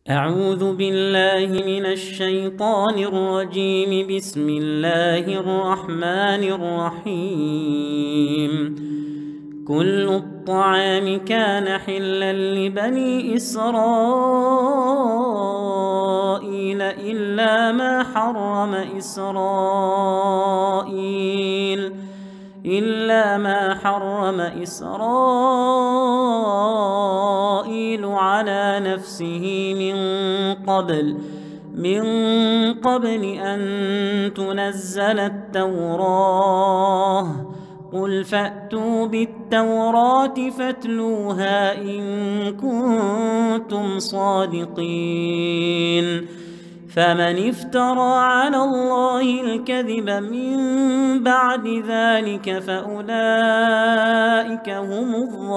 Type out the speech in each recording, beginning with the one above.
أعوذ بالله من الشيطان الرجيم. بسم الله الرحمن الرحيم. كل الطعام كان حلا لبني إسرائيل إلا ما حرم إسرائيل على نفسه من قبل أن تنزل التوراة. قل فأتوا بالتوراة فاتلوها إن كنتم صادقين. فمن افترى على الله الكذب من بعد ذلك فأولئك هم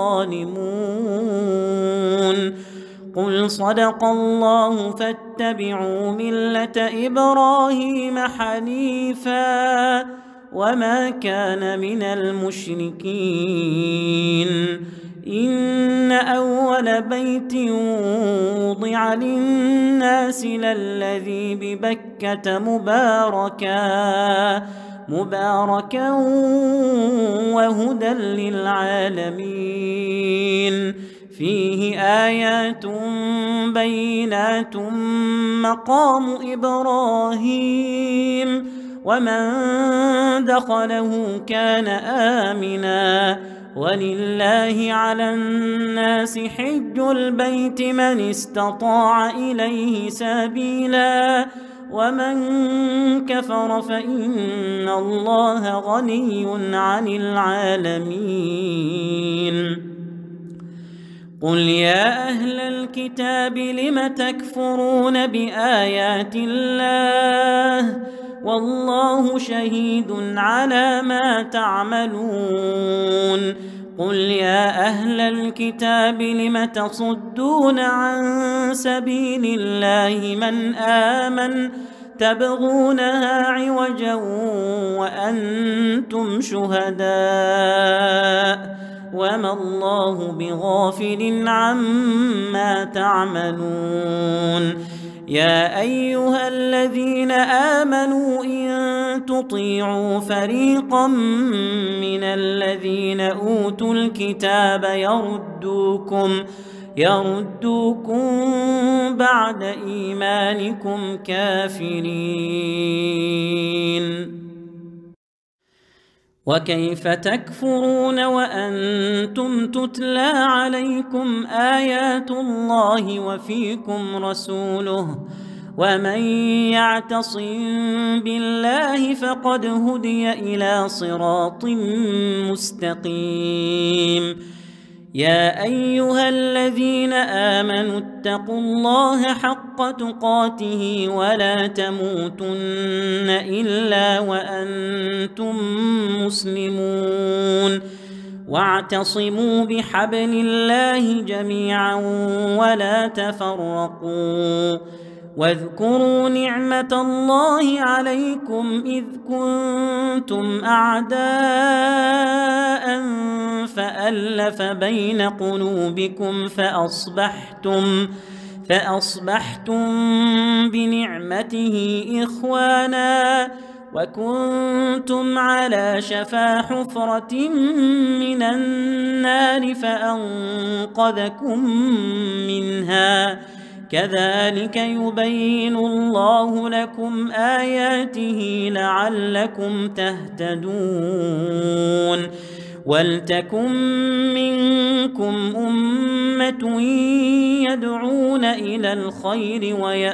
الظالمون. قل صدق الله فاتبعوا ملة إبراهيم حنيفا وما كان من المشركين. إن أول بيت وضع للناس للذي ببكة مباركا وهدى للعالمين. فيه آيات بينات مقام إبراهيم ومن دخله كان آمنا. ولله على الناس حج البيت من استطاع إليه سبيلا ومن كفر فإن الله غني عن العالمين. قل يا أهل الكتاب لم تكفرون بآيات الله والله شهيد على ما تعملون. قل يا أهل الكتاب لم تصدون عن سبيل الله من آمن تبغونها عوجا وأنتم شهداء وما الله بغافل عما تعملون. يا أيها الذين آمنوا إن تطيعوا فريقا من الذين أوتوا الكتاب يردوكم بعد إيمانكم كافرين. وكيف تكفرون وأنتم تتلى عليكم آيات الله وفيكم رسوله ومن يعتصم بالله فقد هدي إلى صراط مستقيم. يا أيها الذين آمنوا اتقوا الله حق تقاته ولا تموتن إلا وأنتم مسلمون. واعتصموا بحبل الله جميعا ولا تفرقوا. واذكروا نعمة الله عليكم إذ كنتم أعداء فألف بين قلوبكم فأصبحتم بنعمته إخوانا وكنتم على شفا حفرة من النار فأنقذكم منها. كذلك يبين الله لكم آياته لعلكم تهتدون. ولتكن منكم أمة يدعون إلى الخير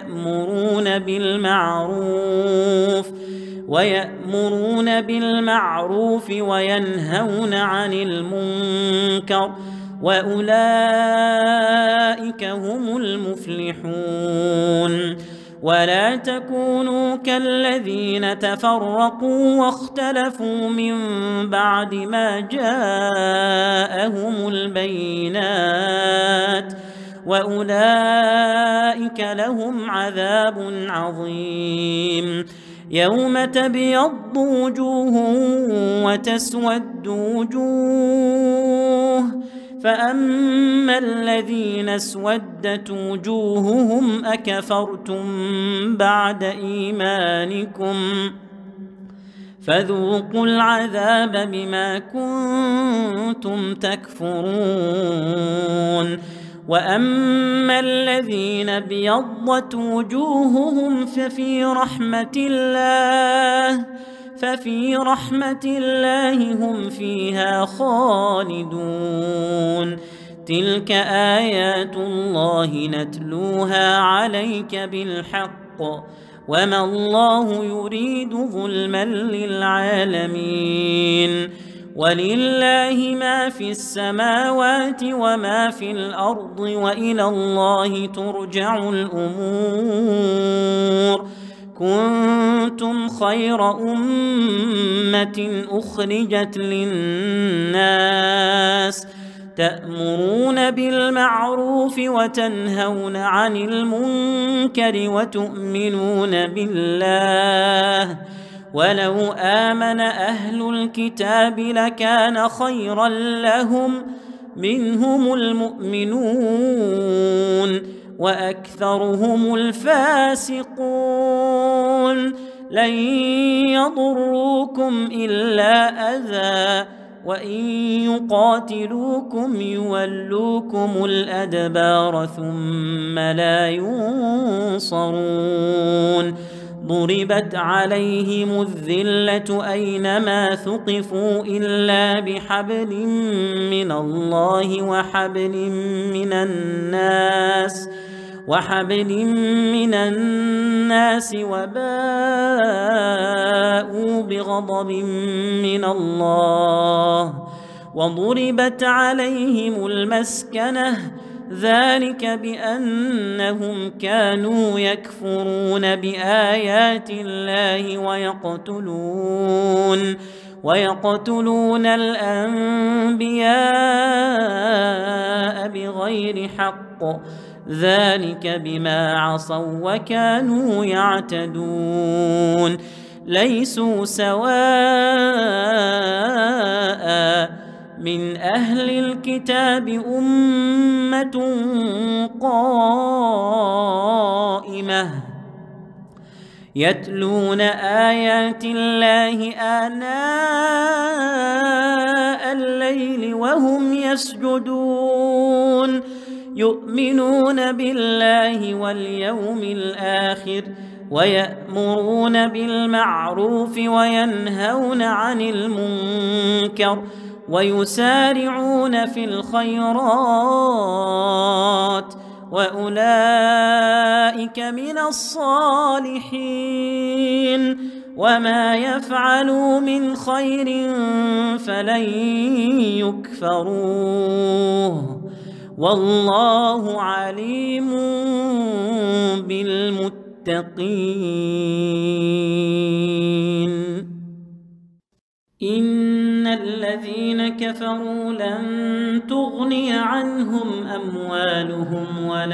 ويأمرون بالمعروف وينهون عن المنكر وأولئك هم المفلحون. ولا تكونوا كالذين تفرقوا واختلفوا من بعد ما جاءهم البينات وأولئك لهم عذاب عظيم. يوم تبيض وجوه وتسود وجوه فأما الذين اسودت وجوههم أكفرتم بعد إيمانكم فذوقوا العذاب بما كنتم تكفرون وأما الذين ابيضت وجوههم ففي رحمة الله هم فيها خالدون تلك آيات الله نتلوها عليك بالحق وما الله يريد ظلما للعالمين ولله ما في السماوات وما في الأرض وإلى الله ترجع الأمور كنتم خير أمة أخرجت للناس تأمرون بالمعروف وتنهون عن المنكر وتؤمنون بالله ولو آمن أهل الكتاب لكان خيرا لهم منهم المؤمنون وأكثرهم الفاسقون لن يضروكم إلا أذى وإن يقاتلوكم يولوكم الأدبار ثم لا ينصرون ضربت عليهم الذلة أينما ثقفوا إلا بحبل من الله وحبل من الناس وباءوا بغضب من الله وضربت عليهم المسكنة ذلك بأنهم كانوا يكفرون بآيات الله ويقتلون الأنبياء بغير حق ذلك بما عصوا وكانوا يعتدون ليسوا سواء من أهل الكتاب أمة قائمة يتلون آيات الله آناء الليل وهم يسجدون يؤمنون بالله واليوم الآخر ويأمرون بالمعروف وينهون عن المنكر ويسارعون في الخيرات وأولئك من الصالحين وما يفعلوا من خير فلن يكفروه والله عليم بالمتقين إن الذين كفروا لن تغني عنهم أموالهم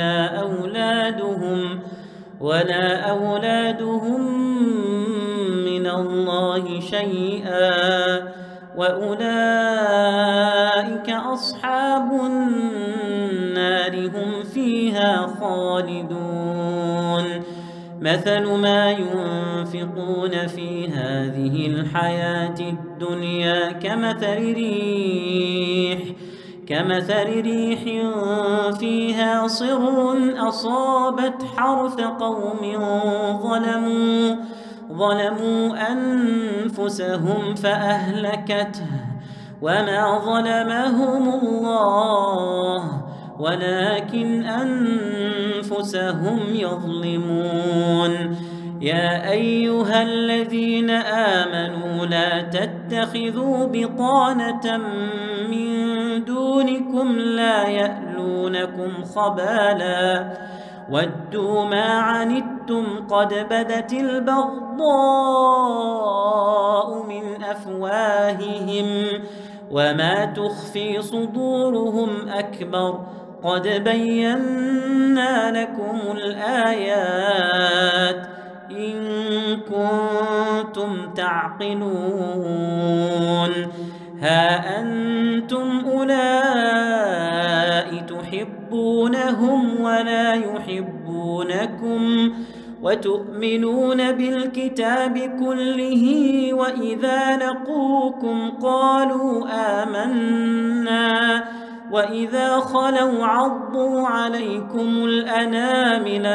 ولا أولادهم من الله شيئا وأولئك أصحاب النار هم فيها خالدون مثل ما ينفقون في هذه الحياة الدنيا كمثل ريح فيها صر أصابت حرث قوم ظلموا أنفسهم فأهلكته وما ظلمهم الله ولكن أنفسهم يظلمون يا أيها الذين آمنوا لا تتخذوا بطانة من دونكم لا يألونكم خبالا ودوا ما عنتم قد بدت البغضاء من أفواههم وما تخفي صدورهم أكبر قد بينا لكم الآيات إن كنتم تعقلون ها أنتم أولئك تحبونهم ولا يحبونكم وتؤمنون بالكتاب كله وإذا لقوكم قالوا آمنا وإذا خلوا عضوا عليكم الأنامل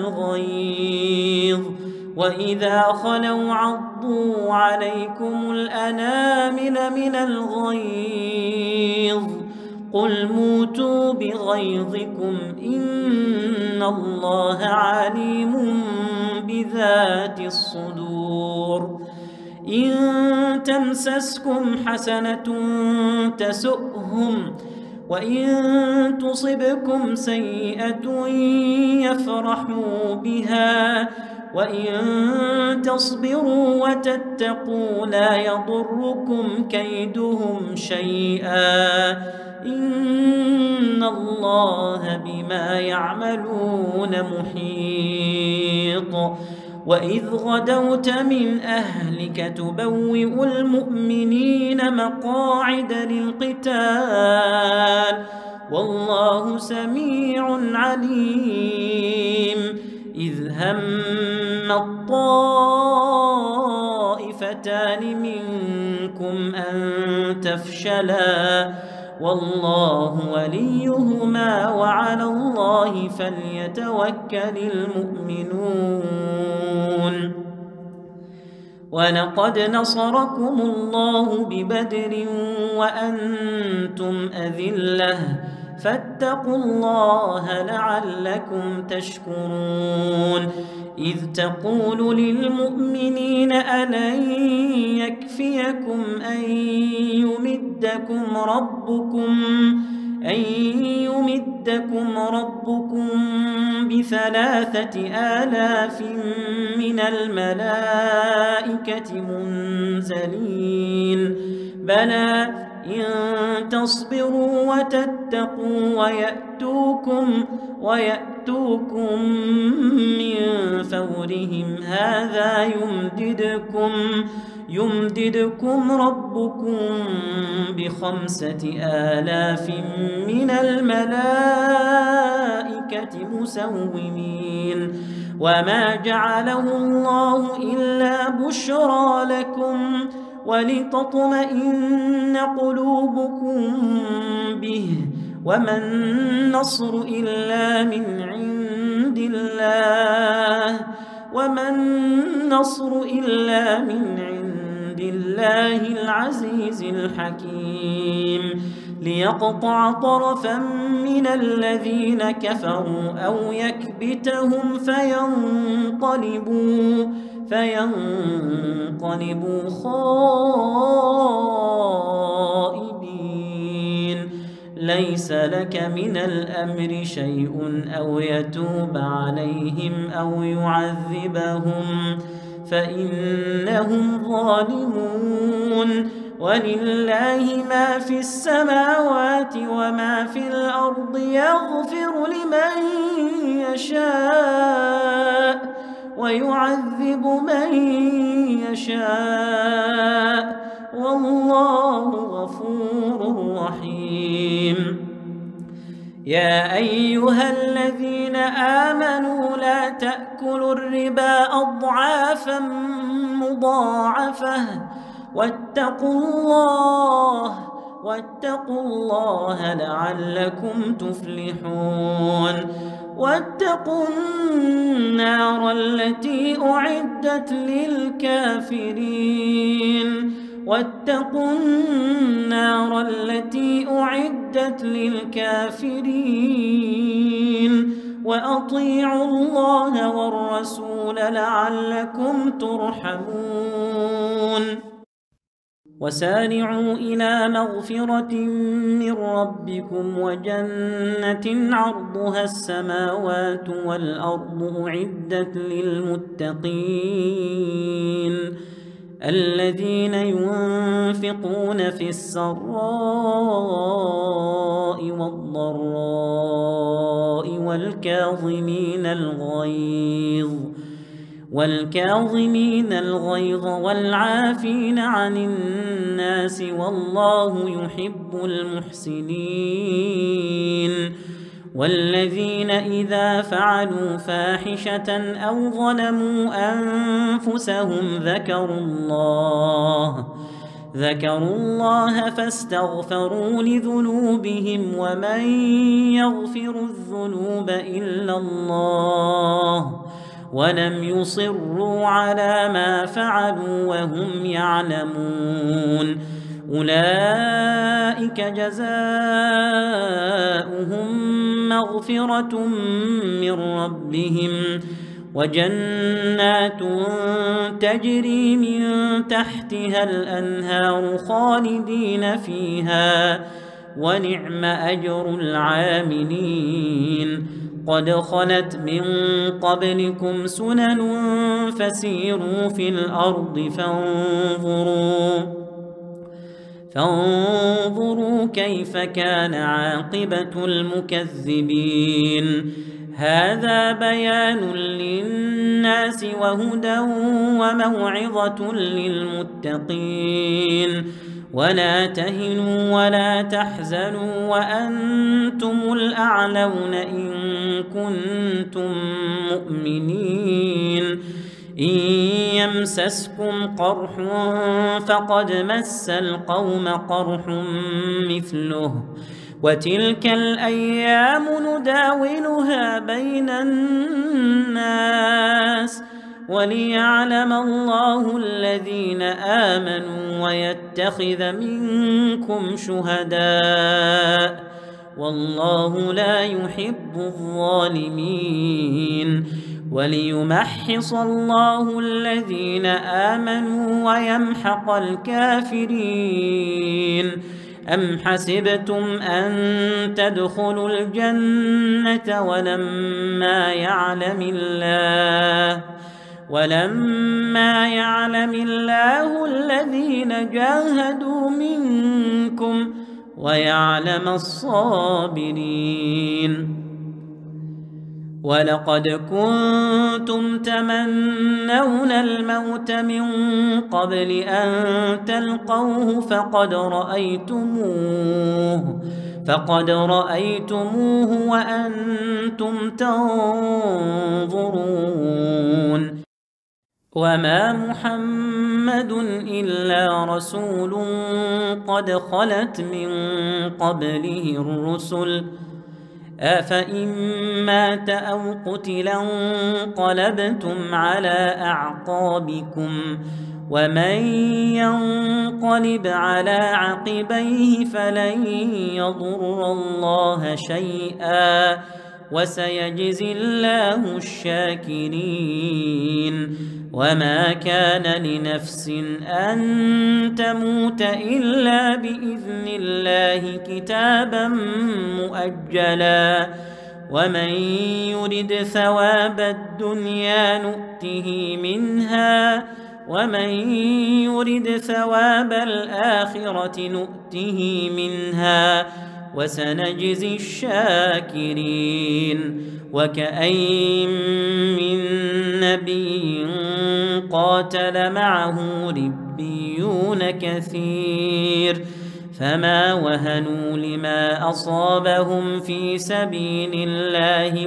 من الغيظ قل موتوا بغيظكم إن الله عليم بذات الصدور إن تمسسكم حسنة تسؤهم وإن تصبكم سيئة يفرحوا بها وإن تصبروا وتتقوا لا يضركم كيدهم شيئا إن الله بما يعملون محيط وإذ غدوت من أهلك تبوئ المؤمنين مقاعد للقتال والله سميع عليم إذ هم الطائفتان منكم أن تفشلا والله وليهما وعلى الله فليتوكل المؤمنون ولقد نصركم الله ببدر وأنتم أذلة فاتقوا الله لعلكم تشكرون إذ تقول للمؤمنين ألن يكفيكم أن يمدكم ربكم ب3,000 من الملائكة منزلين بلى إن تصبروا وتتقوا ويأتوكم من فورهم هذا يمددكم ربكم ب5,000 من الملائكة مسومين وما جعله الله إلا بشرى لكم ولتطمئن قلوبكم به وما النصر إلا من عند الله العزيز الحكيم ليقطع طرفا من الذين كفروا أو يكبتهم فينقلبوا خائبين ليس لك من الأمر شيء أو يتوب عليهم أو يعذبهم فإنهم ظالمون ولله ما في السماوات وما في الأرض يغفر لمن يشاء ويعذب من يشاء والله غفور رحيم يا أيها الذين آمنوا لا تأكلوا الربا أضعافا مضاعفة واتقوا الله لعلكم تفلحون واتقوا النار التي أعدت للكافرين وأطيعوا الله والرسول لعلكم ترحمون وسارعوا إلى مغفرة من ربكم وجنة عرضها السماوات والأرض أعدت للمتقين الذين ينفقون في السراء والضراء والكاظمين الغيظ والعافين عن الناس والله يحب المحسنين والذين إذا فعلوا فاحشة أو ظلموا أنفسهم ذكروا الله فاستغفروا لذنوبهم ومن يغفر الذنوب إلا الله ولم يصروا على ما فعلوا وهم يعلمون أولئك جزاؤهم مغفرة من ربهم وجنات تجري من تحتها الأنهار خالدين فيها ونعم أجر العاملين قد خلت من قبلكم سنن فسيروا في الأرض فانظروا كيف كان عاقبة المكذبين هذا بيان للناس وهدى وموعظة للمتقين ولا تهنوا ولا تحزنوا وأنتم الأعلون إن كنتم مؤمنين إن يمسسكم قرح فقد مس القوم قرح مثله وتلك الأيام نداولها بين الناس وليعلم الله الذين آمنوا ويتخذ منكم شهداء والله لا يحب الظالمين وليمحص الله الذين آمنوا ويمحق الكافرين أم حسبتم أن تدخلوا الجنة ولما يعلم الله الذين جاهدوا منكم ويعلم الصابرين ولقد كنتم تمنون الموت من قبل أن تلقوه فقد رأيتموه وأنتم تنظرون وما محمد إلا رسول قد خلت من قبله الرسل أفإن مات أو قتلا انقلبتم على أعقابكم ومن ينقلب على عقبيه فلن يضر الله شيئا وسيجزي الله الشاكرين وما كان لنفس أن تموت إلا بإذن الله كتابا مؤجلا ومن يرد ثواب الدنيا نؤته منها ومن يرد ثواب الآخرة نؤته منها وسنجزي الشاكرين وكأين من نبي قاتل معه ربيون كثير فما وهنوا لما أصابهم في سبيل الله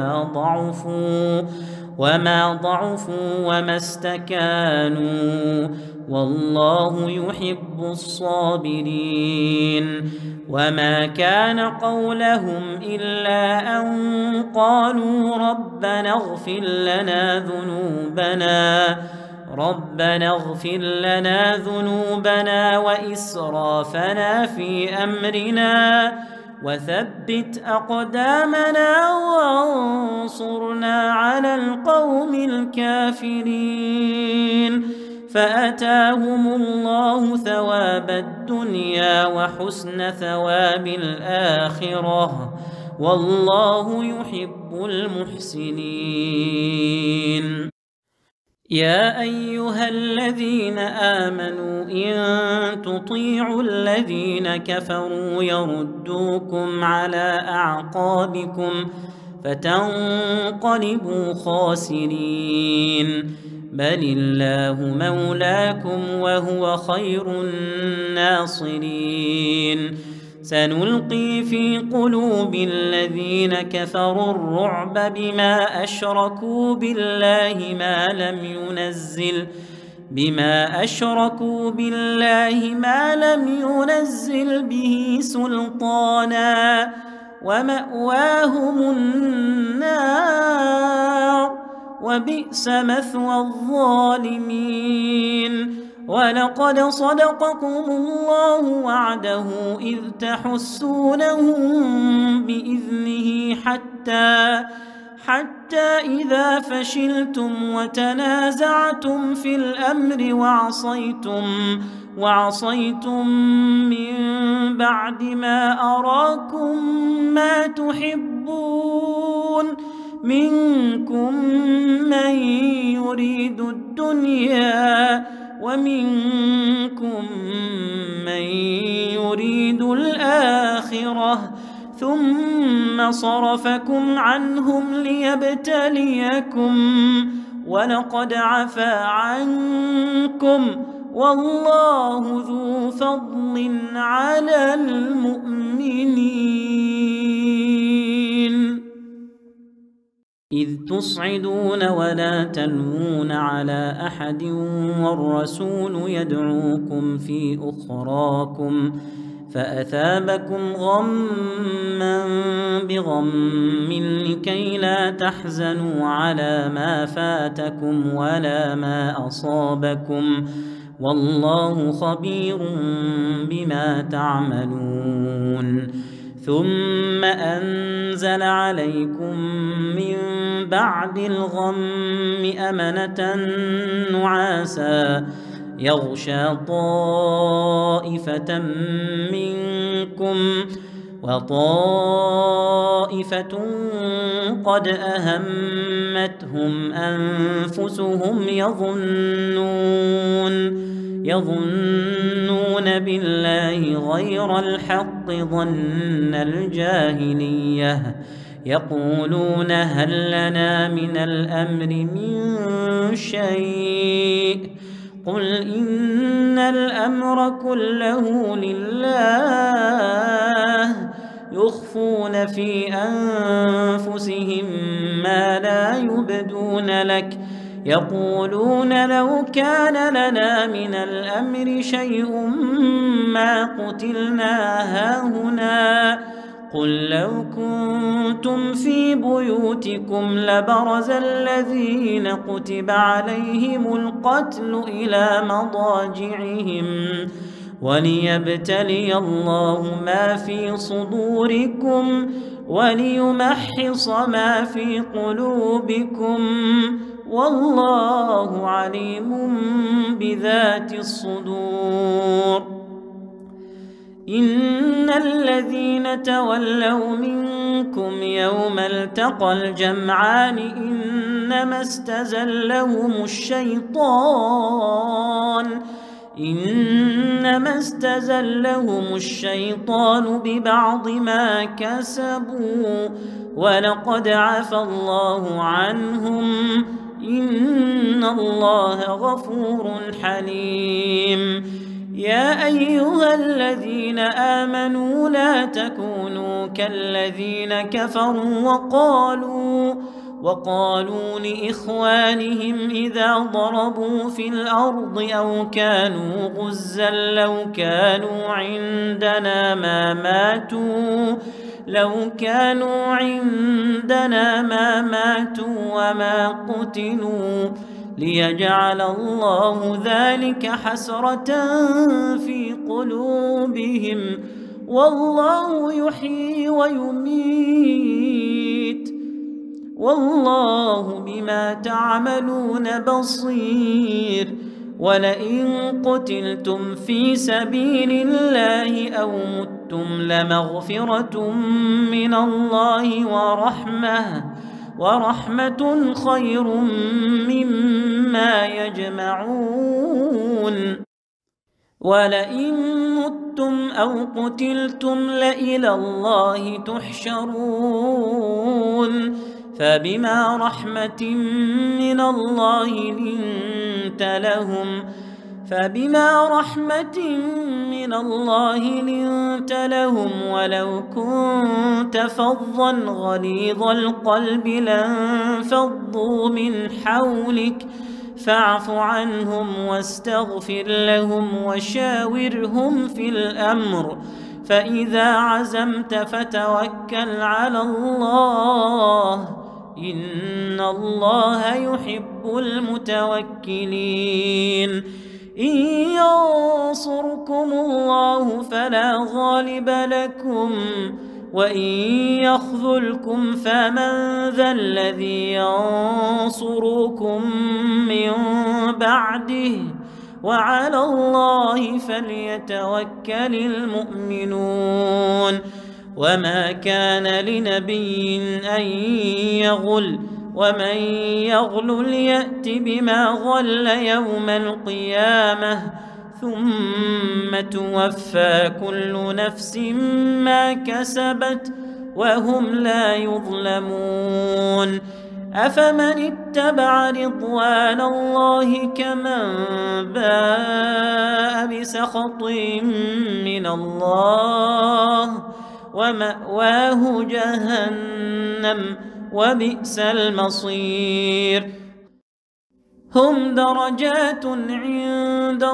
وما ضعفوا وما استكانوا والله يحب الصابرين وما كان قولهم إلا أن قالوا ربنا اغفر لنا ذنوبنا وإسرافنا في أمرنا وثبت أقدامنا وانصرنا على القوم الكافرين فأتاهم الله ثواب الدنيا وحسن ثواب الآخرة والله يحب المحسنين يا أيها الذين آمنوا إن تطيعوا الذين كفروا يردوكم على أعقابكم فتنقلبوا خاسرين بل الله مولاكم وهو خير الناصرين سنلقي في قلوب الذين كفروا الرعب بما أشركوا بالله ما لم ينزل به سلطانا ومأواهم النار وبئس مثوى الظالمين. ولقد صدقكم الله وعده إذ تحسونهم بإذنه حتى إذا فشلتم وتنازعتم في الأمر وعصيتم من بعد ما أراكم ما تحبون منكم من يريد الدنيا ومنكم من يريد الآخرة ثم صرفكم عنهم ليبتليكم ولقد عفا عنكم والله ذو فضل على المؤمنين. إذ تصعدون ولا تلوون على أحد والرسول يدعوكم في أخراكم فأثابكم غما بغم لكي لا تحزنوا على ما فاتكم ولا ما أصابكم والله خبير بما تعملون. ثم أنزل عليكم من بعد الغم أمنة نعاسا يغشى طائفة منكم وطائفة قد أهمتهم أنفسهم يظنون بالله غير الحق ظن الجاهلية يقولون هل لنا من الأمر من شيء قل إن الأمر كله لله يخفون في أنفسهم ما لا يبدون لك يقولون لو كان لنا من الأمر شيء ما قتلنا هاهنا قل لو كنتم في بيوتكم لبرز الذين كتب عليهم القتل إلى مضاجعهم وليبتلي الله ما في صدوركم وليمحص ما في قلوبكم والله عليم بذات الصدور. إن الذين تولوا منكم يوم التقى الجمعان إنما استزلهم الشيطان ببعض ما كسبوا ولقد عفى الله عنهم إن الله غفور حليم. يا أيها الذين آمنوا لا تكونوا كالذين كفروا وقالوا لإخوانهم إذا ضربوا في الأرض أو كانوا غزا لو كانوا عندنا ما ماتوا وما قتلوا ليجعل الله ذلك حسرة في قلوبهم والله يحيي ويميت والله بما تعملون بصير. ولئن قتلتم في سبيل الله أو متم لمغفرة من الله ورحمة خير مما يجمعون. ولئن متم أو قتلتم لإلى الله تحشرون. فبما رحمة من الله لنت لهم فبما رحمة من الله لنت لهم ولو كنت فظا غليظ القلب لانفضوا من حولك فاعف عنهم واستغفر لهم وشاورهم في الأمر فإذا عزمت فتوكل على الله إن الله يحب المتوكلين إن ينصركم الله فلا غالب لكم وإن يخذلكم فمن ذا الذي ينصركم من بعده وعلى الله فليتوكل المؤمنون وما كان لنبي أن يغل ومن يغل يأت بما غل يوم القيامة ثم توفى كل نفس ما كسبت وهم لا يظلمون أفمن اتبع رضوان الله كمن باء بسخط من الله ومأواه جهنم وبئس المصير هم درجات عند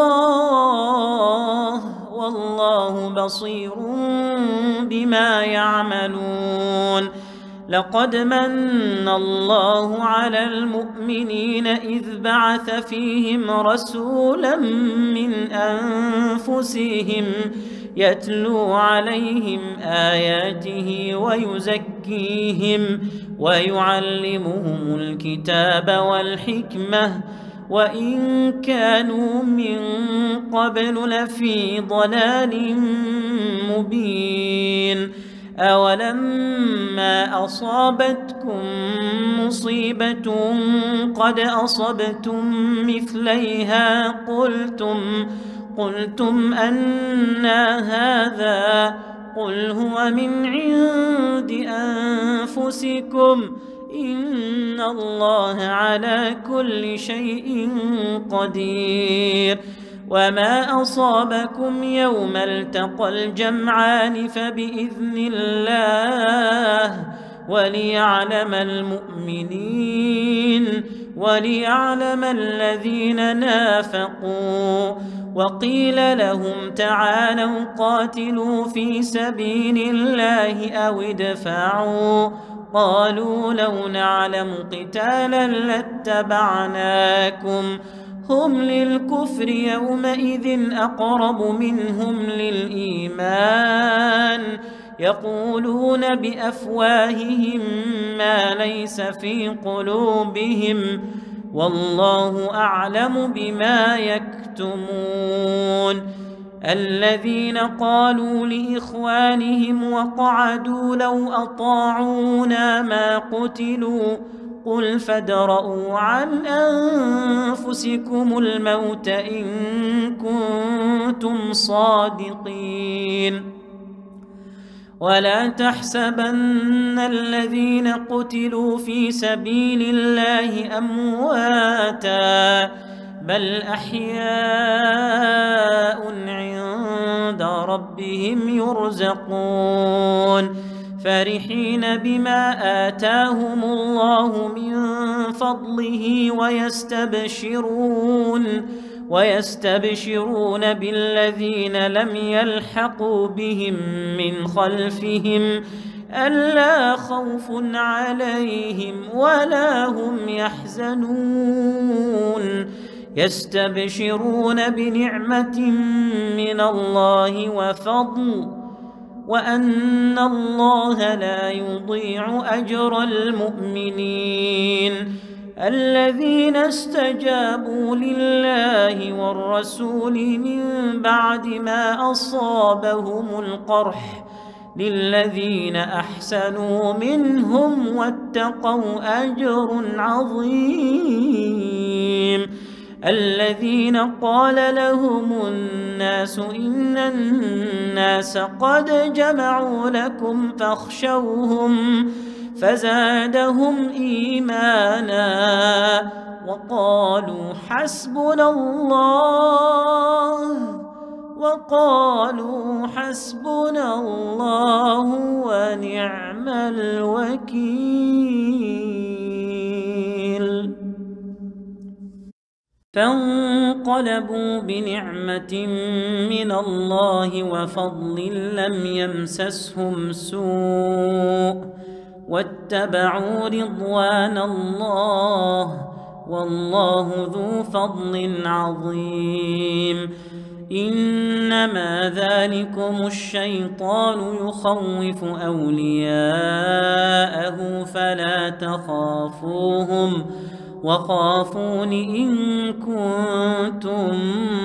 الله والله بصير بما يعملون لقد من الله على المؤمنين إذ بعث فيهم رسولا من أنفسهم يتلو عليهم آياته ويزكيهم ويعلمهم الكتاب والحكمة وإن كانوا من قبل لفي ضلال مبين أولما أصابتكم مصيبة قد أصبتم مثليها قلتم أنى هذا قل هو من عند أنفسكم إن الله على كل شيء قدير وما أصابكم يوم التقى الجمعان فبإذن الله وليعلم المؤمنين وليعلم الذين نافقوا وقيل لهم تعالوا قاتلوا في سبيل الله أو ادفعوا قالوا لو نعلم قتالا لاتبعناكم هم للكفر يومئذ أقرب منهم للإيمان يقولون بأفواههم ما ليس في قلوبهم والله أعلم بما يكتمون الذين قالوا لإخوانهم وقعدوا لو أطاعونا ما قتلوا قل فادرءوا عن أنفسكم الموت إن كنتم صادقين ولا تحسبن الذين قتلوا في سبيل الله أمواتا بل أحياء عند ربهم يرزقون فرحين بما آتاهم الله من فضله ويستبشرون بالذين لم يلحقوا بهم من خلفهم ألا خوف عليهم ولا هم يحزنون يستبشرون بنعمة من الله وفضل وأن الله لا يضيع أجر المؤمنين الذين استجابوا لله والرسول من بعد ما أصابهم القرح للذين أحسنوا منهم واتقوا أجر عظيم الذين قال لهم الناس إن فزادهم إيمانا وقالوا حسبنا الله ونعم الوكيل. فانقلبوا بنعمة من الله وفضل لم يمسسهم سوء واتبعوا رضوان الله والله ذو فضل عظيم. إنما ذلكم الشيطان يخوف أولياءه فلا تخافوهم وخافون إن كنتم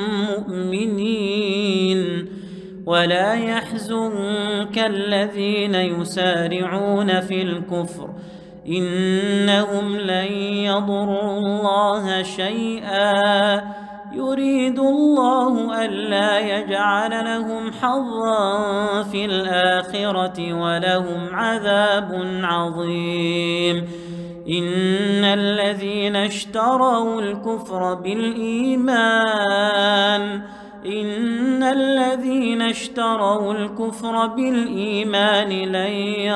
مؤمنين. ولا يحزنك الذين يسارعون في الكفر إنهم لن يضروا الله شيئا يريد الله ألا يجعل لهم حظا في الآخرة ولهم عذاب عظيم. إن الذين اشتروا الكفر بالإيمان لن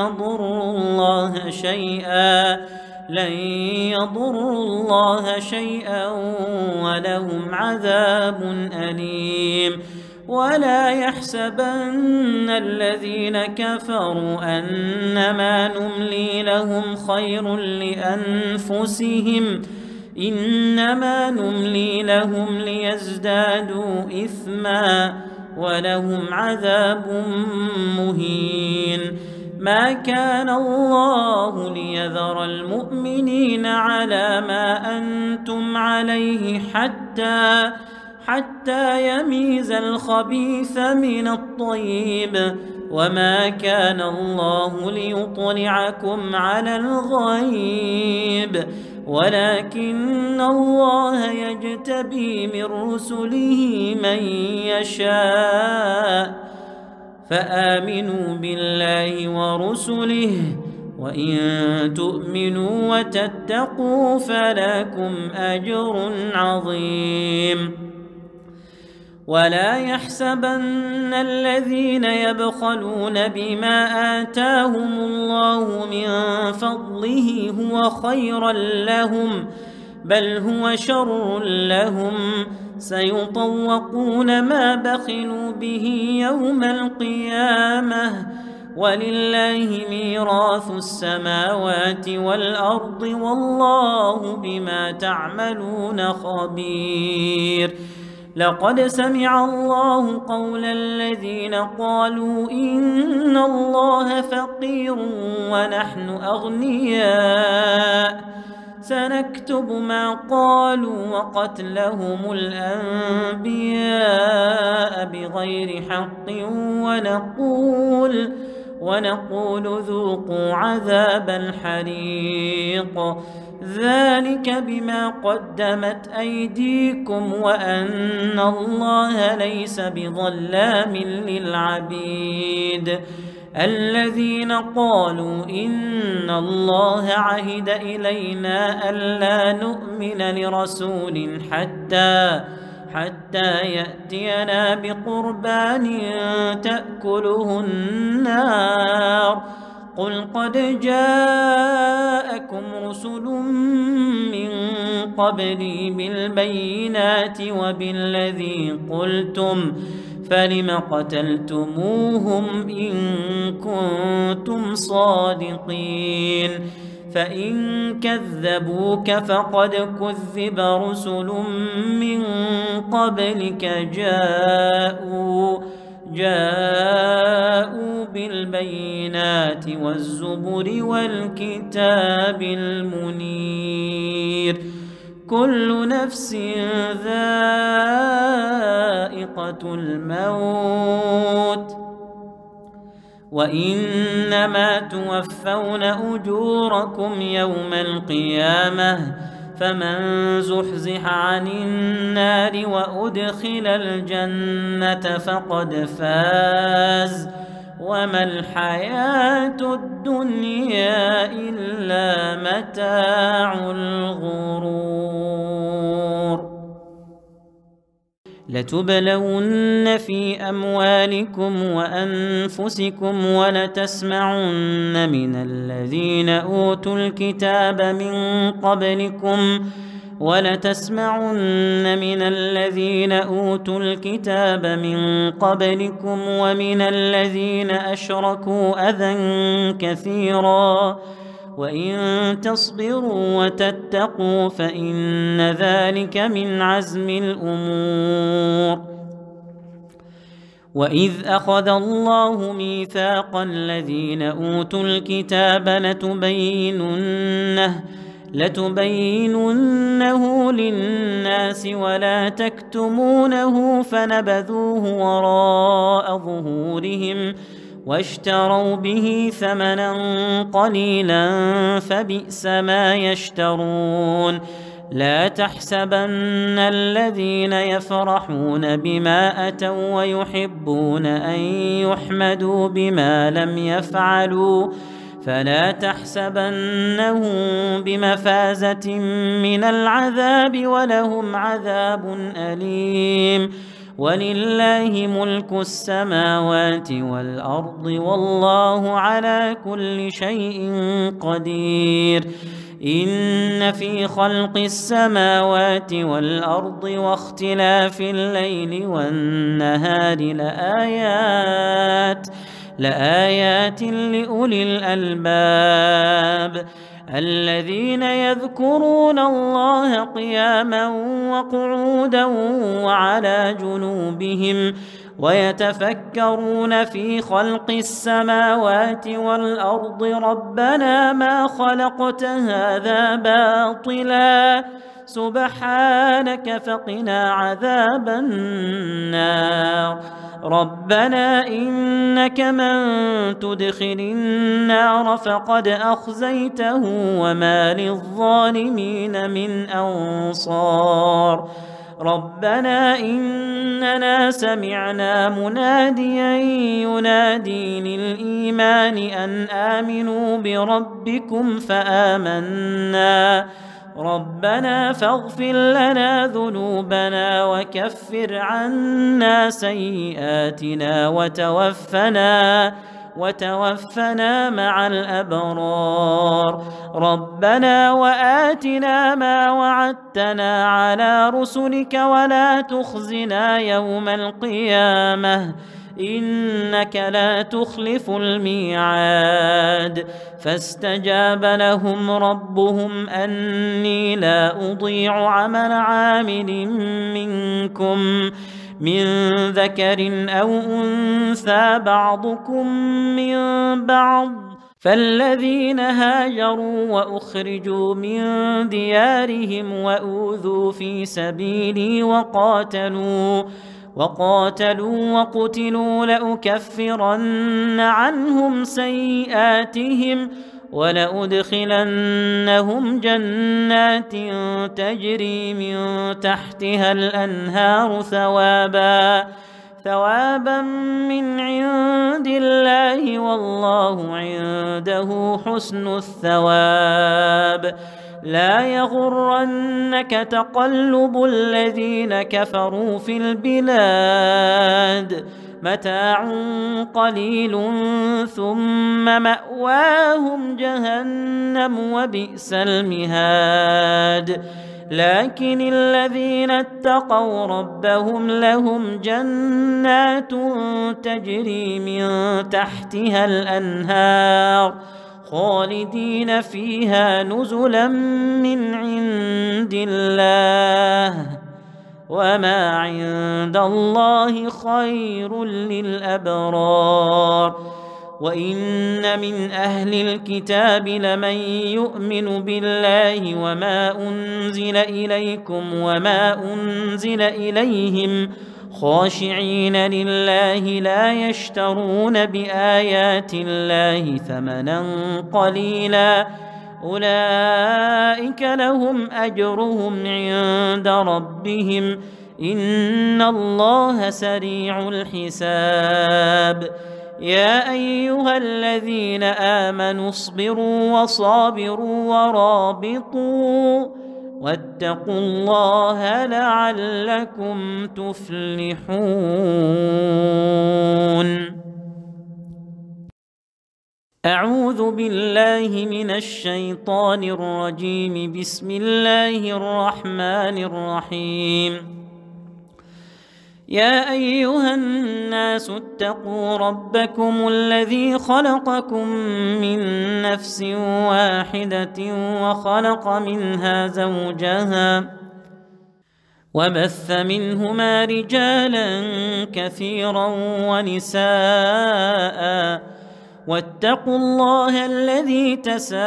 يضروا الله شيئا ولهم عذاب أليم. ولا يحسبن الذين كفروا أنما نملي لهم خير لأنفسهم إنما نملي لهم ليزدادوا إثما ولهم عذاب مهين. ما كان الله ليذر المؤمنين على ما أنتم عليه حتى يميز الخبيث من الطيب وما كان الله ليطلعكم على الغيب ولكن الله يجتبي من رسله من يشاء. فآمنوا بالله ورسله وإن تؤمنوا وتتقوا فلكم أجر عظيم. ولا يحسبن الذين يبخلون بما آتاهم الله من فضله هو خيرا لهم بل هو شر لهم سيطوقون ما بخلوا به يوم القيامة ولله ميراث السماوات والأرض والله بما تعملون خبير. لقد سمع الله قول الذين قالوا إن الله فقير ونحن أغنياء سنكتب ما قالوا وقتلهم الأنبياء بغير حق ونقول ذوقوا عذاب الحريق ذلك بما قدمت أيديكم وأن الله ليس بظلام للعبيد. الذين قالوا إن الله عهد إلينا ألا نؤمن لرسول حتى يأتينا بقربان تأكله النار قل قد جاءكم رسل من قبلي بالبينات وبالذي قلتم فلم قتلتموهم إن كنتم صادقين. فإن كذبوك فقد كذب رسل من قبلك جاءوا بالبينات والزبر والكتاب المنير. كل نفس ذائقة الموت وإنما توفون أجوركم يوم القيامة فمن زحزح عن النار وأدخل الجنة فقد فاز وما الحياة الدنيا إلا متاع الغرور. لتبلون في أموالكم وأنفسكم ولتسمعن من الذين أوتوا الكتاب من قبلكم ومن الذين أشركوا أذى كثيرا وإن تصبروا وتتقوا فإن ذلك من عزم الأمور. وإذ أخذ الله ميثاق الذين أوتوا الكتاب لتبيننه للناس ولا تكتمونه فنبذوه وراء ظهورهم واشتروا به ثمنا قليلا فبئس ما يشترون. لا تحسبن الذين يفرحون بما أتوا ويحبون أن يحمدوا بما لم يفعلوا فلا تحسبنهم بمفازة من العذاب ولهم عذاب أليم. ولله ملك السماوات والأرض والله على كل شيء قدير. إن في خلق السماوات والأرض واختلاف الليل والنهار لآيات لأولي الألباب الذين يذكرون الله قياما وقعودا وعلى جنوبهم ويتفكرون في خلق السماوات والأرض ربنا ما خلقت هذا باطلا سبحانك فقنا عذاب النار. ربنا إنك من تدخل النار فقد أخزيته وما للظالمين من أنصار. ربنا إننا سمعنا مناديا ينادي للإيمان أن آمنوا بربكم فآمنا. ربنا فاغفر لنا ذنوبنا وكفر عنا سيئاتنا وتوفنا مع الأبرار. ربنا وآتنا ما وعدتنا على رسلك ولا تخزنا يوم القيامة إنك لا تخلف الميعاد. فاستجاب لهم ربهم أني لا أضيع عمل عامل منكم من ذكر أو أنثى بعضكم من بعض فالذين هاجروا وأخرجوا من ديارهم وأوذوا في سبيلي وقاتلوا وقتلوا لأكفرن عنهم سيئاتهم ولأدخلنهم جنات تجري من تحتها الأنهار ثوابا من عند الله والله عنده حسن الثواب. لا يغرنك تقلب الذين كفروا في البلاد متاع قليل ثم مأواهم جهنم وبئس المهاد. لكن الذين اتقوا ربهم لهم جنات تجري من تحتها الأنهار خالدين فيها نزلا من عند الله وما عند الله خير للأبرار. وإن من أهل الكتاب لمن يؤمن بالله وما أنزل إليكم وما أنزل إليهم خاشعين لله لا يشترون بآيات الله ثمنا قليلا أولئك لهم أجرهم عند ربهم إن الله سريع الحساب. يا أيها الذين آمنوا اصبروا وصابروا ورابطوا واتقوا الله لعلكم تفلحون. أعوذ بالله من الشيطان الرجيم. بسم الله الرحمن الرحيم. يا أيها الناس اتقوا ربكم الذي خلقكم من نفس واحدة وخلق منها زوجها وبث منهما رجالا كثيرا ونساء واتقوا الله الذي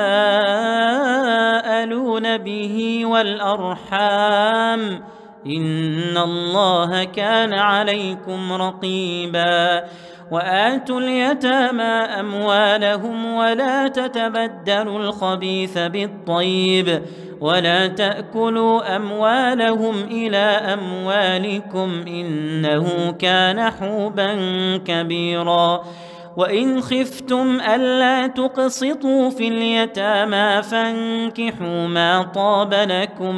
تساءلون به والأرحام إن الله كان عليكم رقيبا. وآتوا اليتامى أموالهم ولا تتبدلوا الخبيث بالطيب ولا تأكلوا أموالهم إلى أموالكم إنه كان حوبا كبيرا. وإن خفتم ألا تقسطوا في اليتامى فانكحوا ما طاب لكم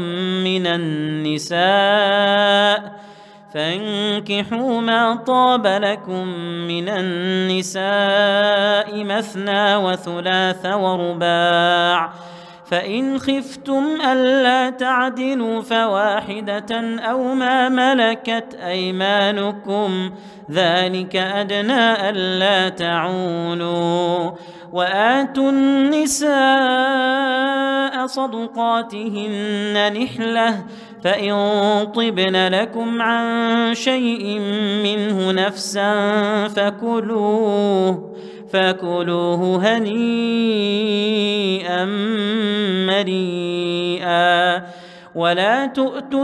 من النساء مثنى وثلاث ورباع. فإن خفتم ألا تعدلوا فواحدة أو ما ملكت أيمانكم ذلك أدنى ألا تعولوا. وآتوا النساء صدقاتهن نحلة فإن طبن لكم عن شيء منه نفسا فكلوه هنيئا مريئا. ولا تؤتوا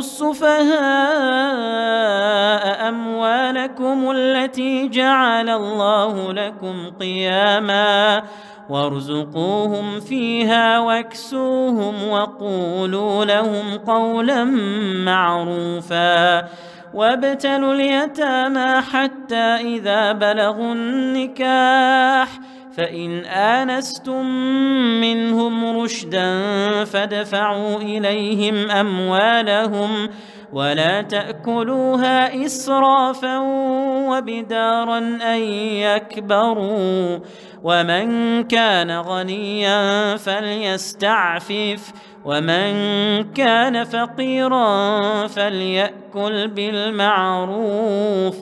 السفهاء أموالكم التي جعل الله لكم قياما وارزقوهم فيها واكسوهم وقولوا لهم قولا معروفا. وابتلوا اليتامى حتى إذا بلغوا النكاح فإن آنستم منهم رشدا فادفعوا إليهم أموالهم ولا تأكلوها إسرافا وبدارا أن يكبروا. ومن كان غنيا فليستعفف ومن كان فقيرا فليأكل بالمعروف.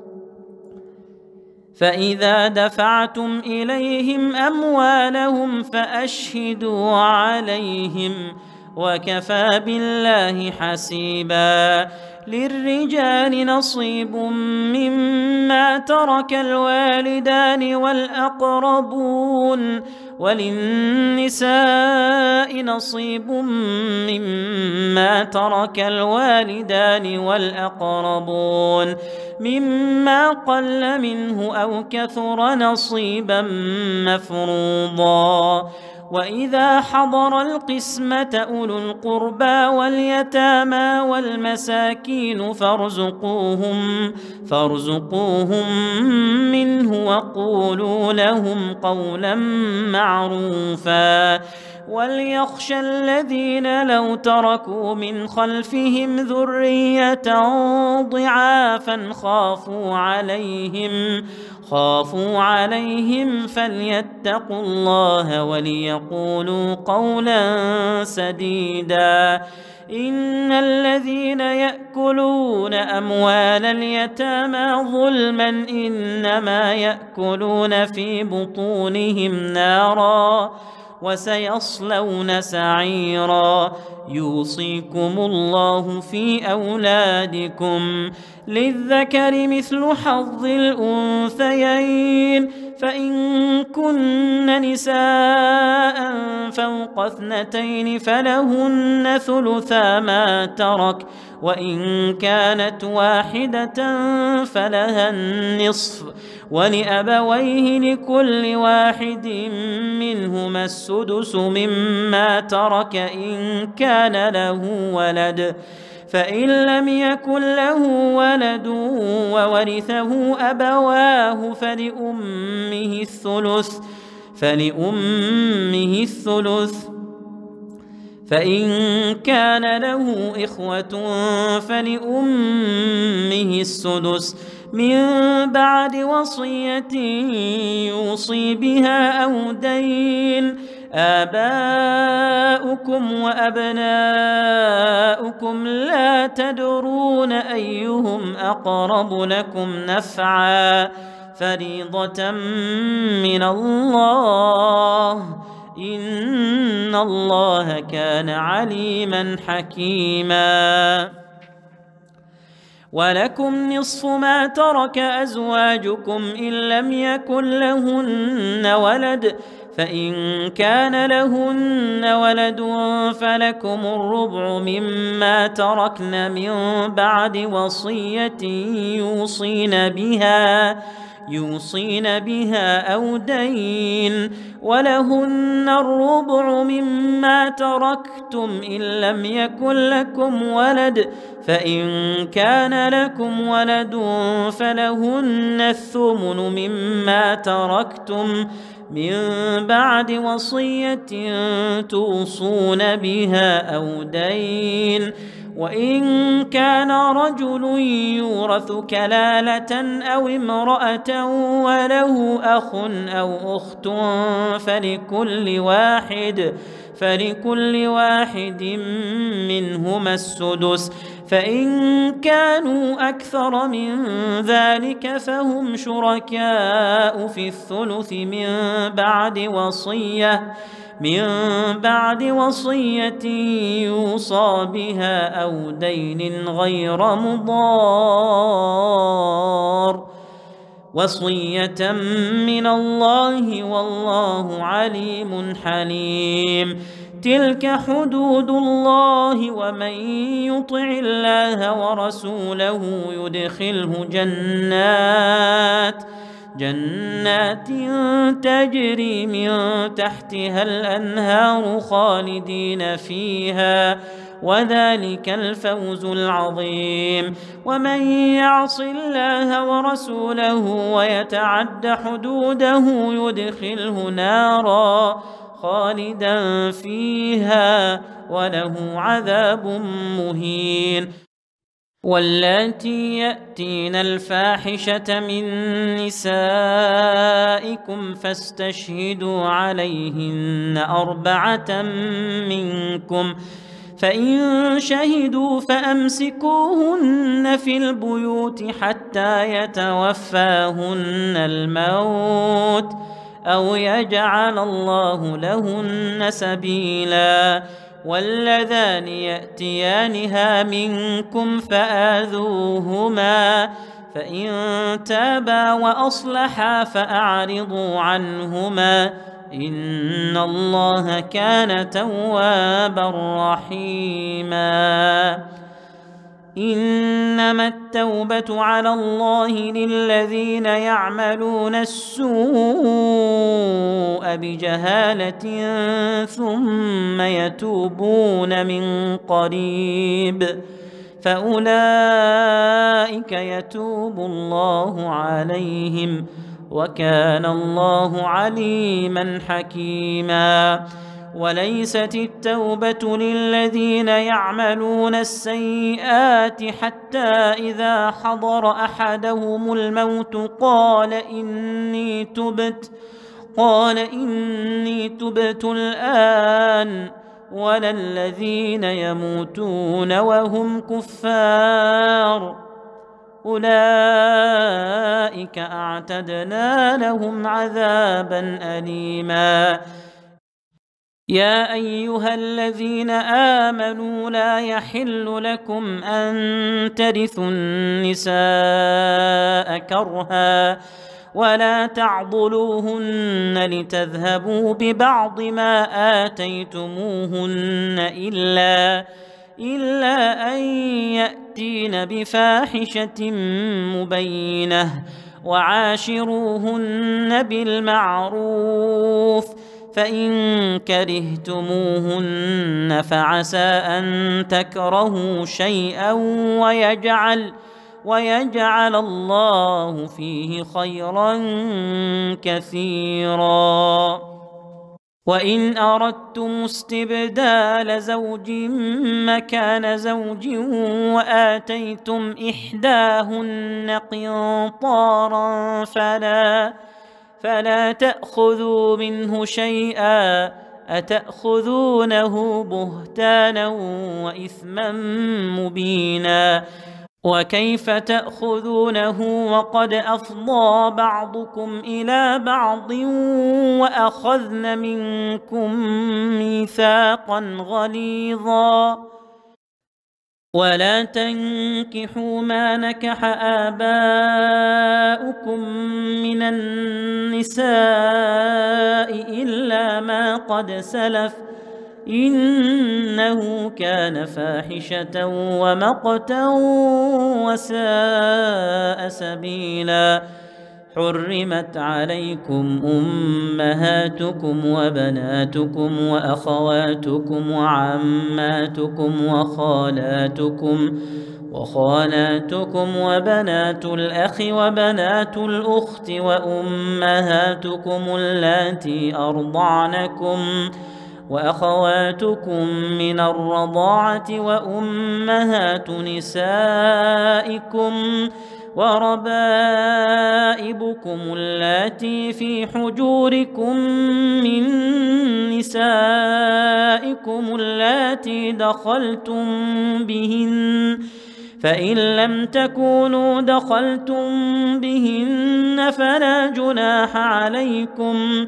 فإذا دفعتم إليهم أموالهم فأشهدوا عليهم وكفى بالله حسيبا. للرجال نصيب مما ترك الوالدان والأقربون وللنساء نصيب مما ترك الوالدان والأقربون مما قل منه أو كثر نصيبا مفروضا. وإذا حضر القسمة أولو القربى واليتامى والمساكين فارزقوهم منه وقولوا لهم قولا معروفا. وليخشى الذين لو تركوا من خلفهم ذرية ضعافا خافوا عليهم فليتقوا الله وليقولوا قولا سديدا. إن الذين يأكلون أموال اليتامى ظلما إنما يأكلون في بطونهم نارا وسيصلون سعيرا. يوصيكم الله في أولادكم للذكر مثل حظ الأنثيين فإن كن نساء فوق 2 فلهن ثلثا ما ترك وإن كانت واحدة فلها النصف ولأبويه لكل واحد منهما السدس مما ترك إن كان له ولد فإن لم يكن له ولد وورثه أبواه فلأمه الثلث فإن كان له إخوة فلأمه السدس من بعد وصية يوصي بها أو دين. آباؤكم وأبناؤكم لا تدرون أيهم أقرب لكم نفعا فريضة من الله إن الله كان عليما حكيما. ولكم نصف ما ترك أزواجكم إن لم يكن لهن ولد فإن كان لهن ولد فلكم الربع مما تركن من بعد وصية يوصين بها أو دين. ولهن الربع مما تركتم إن لم يكن لكم ولد فإن كان لكم ولد فلهن الثمن مما تركتم من بعد وصية توصون بها أو دين. وإن كان رجل يورث كلالة أو امرأة وله أخ أو أخت فلكل واحد منهما السدس فإن كانوا أكثر من ذلك فهم شركاء في الثلث من بعد وصية يوصى بها أو دين غير مضار وصية من الله والله عليم حليم. تلك حدود الله ومن يطع الله ورسوله يدخله جنات تجري من تحتها الأنهار خالدين فيها وذلك الفوز العظيم. ومن يعص الله ورسوله ويتعد حدوده يدخله نارا خالدا فيها وله عذاب مهين. واللاتي يأتين الفاحشة من نسائكم فاستشهدوا عليهن 4 منكم فإن شهدوا فأمسكوهن في البيوت حتى يتوفاهن الموت أو يجعل الله لهن سبيلا. واللذان يأتيانها منكم فآذوهما فإن تابا وأصلحا فأعرضوا عنهما إن الله كان توابا رحيما. إنما التوبة على الله للذين يعملون السوء بجهالة ثم يتوبون من قريب فأولئك يتوب الله عليهم وكان الله عليما حكيما. وليست التوبة للذين يعملون السيئات حتى إذا حضر أحدهم الموت قال إني تبت الآن ولا الذين يموتون وهم كفار أولئك أعتدنا لهم عذابا أليما. يا أيها الذين آمنوا لا يحل لكم أن ترثوا النساء كرها ولا تعضلوهن لتذهبوا ببعض ما آتيتموهن إلا أن يأتين بفاحشة مبينة وعاشروهن بالمعروف فإن كرهتموهن فعسى أن تكرهوا شيئا ويجعل الله فيه خيرا كثيرا. وإن أردتم استبدال زوج مكان زوج وآتيتم إحداهن قنطارا فلا تأخذوا منه شيئا أتأخذونه بهتانا وإثما مبينا. وكيف تأخذونه وقد أفضى بعضكم إلى بعض وأخذن منكم ميثاقا غليظا. ولا تنكحوا ما نكح آباؤكم من النساء إلا ما قد سلف إنه كان فاحشة ومقتا وساء سبيلا. حرمت عليكم أمهاتكم وبناتكم وأخواتكم وعماتكم وخالاتكم وبنات الأخ وبنات الأخت وأمهاتكم اللاتي أرضعنكم وأخواتكم من الرضاعة وأمهات نسائكم وربائبكم اللاتي في حجوركم من نسائكم اللاتي دخلتم بهن فإن لم تكونوا دخلتم بهن فلا جناح عليكم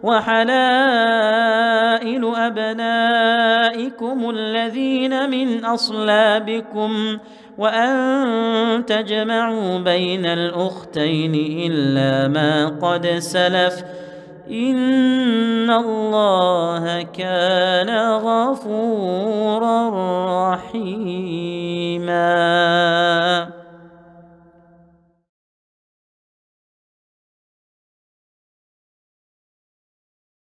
وحلائل أبنائكم الذين من أصلابكم وأن تجمعوا بين الأختين إلا ما قد سلف إن الله كان غفورا رحيما.